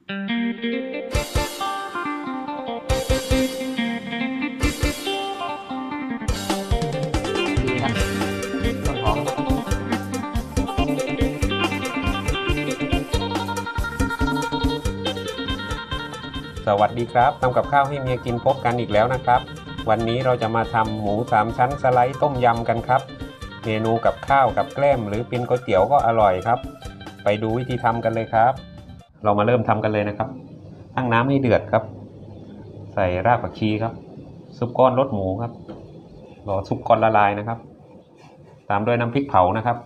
ดีครับต้นหอมสวัสดีครับทำกับข้าวให้เมียกินพบกันอีกแล้วนะครับวันนี้เราจะมาทำหมู3ชั้นสไลด์ต้มยำกันครับเมนูกับข้าวกับแกล้มหรือเป็นก๋วยเตี๋ยวก็อร่อยครับไปดูวิธีทำกันเลยครับเรามาเริ่มทำกันเลยนะครับตั้งน้ำให้เดือดครับใส่รากผักชีครับซุปก้อนรสหมูครับรอซุปก้อนละลายนะครับตามด้วยน้ำพริกเผานะครับ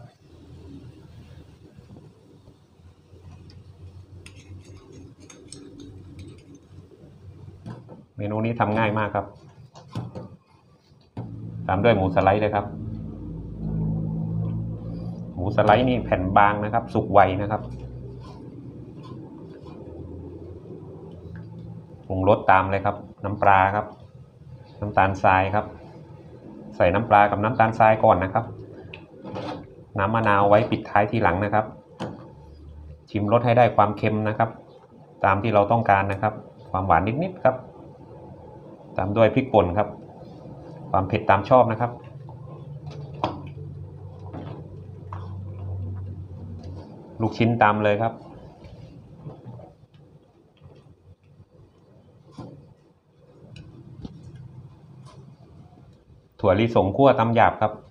เมนูนี้ทำง่ายมากครับตามด้วยหมูสไลด์เลยครับหมูสไลด์นี่แผ่นบางนะครับสุกไวนะครับปรุงรสตามเลยครับน้ำปลาครับน้ำตาลทรายครับใส่น้ำปลากับน้ำตาลทรายก่อนนะครับน้ำมะนาวไว้ปิดท้ายทีหลังนะครับชิมรสให้ได้ความเค็มนะครับตามที่เราต้องการนะครับความหวานนิดๆครับตามด้วยพริกป่นครับความเผ็ดตามชอบนะครับลูกชิ้นตามเลยครับถั่วลิสงคั่วตำหยาบครับ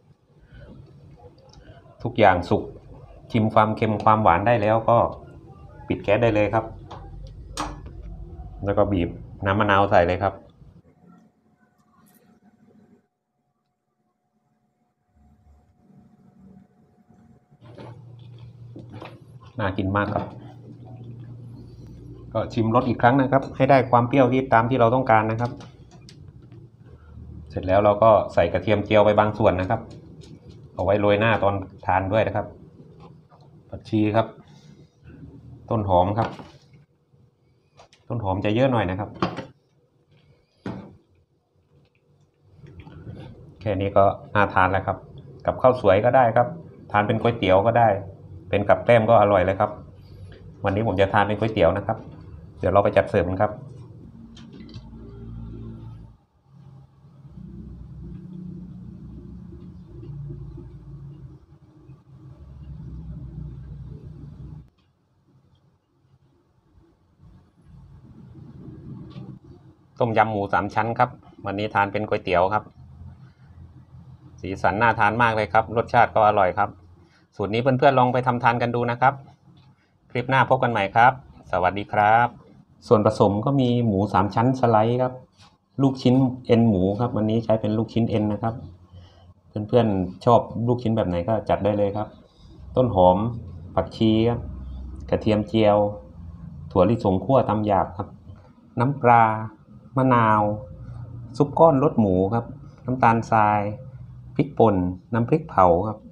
ทุกอย่างสุกชิมความเค็มความหวานได้แล้วก็ปิดแก๊สได้เลยครับแล้วก็บีบน้ำมะนาวใส่เลยครับน่ากินมากครับก็ชิมรสอีกครั้งนะครับให้ได้ความเปรี้ยวที่ตามที่เราต้องการนะครับเสร็จแล้วเราก็ใส่กระเทียมเจียวไปบางส่วนนะครับเอาไว้โรยหน้าตอนทานด้วยนะครับผักชีครับต้นหอมครับต้นหอมจะเยอะหน่อยนะครับแค่นี้ก็น่าทานแล้วครับกับข้าวสวยก็ได้ครับทานเป็นก๋วยเตี๋ยวก็ได้เป็นกับแกล้มก็อร่อยเลยครับวันนี้ผมจะทานเป็นก๋วยเตี๋ยวนะครับเดี๋ยวเราไปจัดเสิร์ฟกันครับต้มยำหมู3ชั้นครับวันนี้ทานเป็นก๋วยเตี๋ยวครับสีสันน่าทานมากเลยครับรสชาติก็อร่อยครับสูตรนี้เพื่อนๆลองไปทำทานกันดูนะครับคลิปหน้าพบกันใหม่ครับสวัสดีครับส่วนผสมก็มีหมู3ชั้นสไลด์ครับลูกชิ้นเอ็นหมูครับวันนี้ใช้เป็นลูกชิ้นเอ็นนะครับเพื่อนๆชอบลูกชิ้นแบบไหนก็จัดได้เลยครับต้นหอมผักชีครับกระเทียมเจียวถั่วลิสงคั่วตำหยาบครับน้ำปลามะนาวซุปก้อนรสหมูครับน้ำตาลทรายพริกป่นน้ำพริกเผาครับ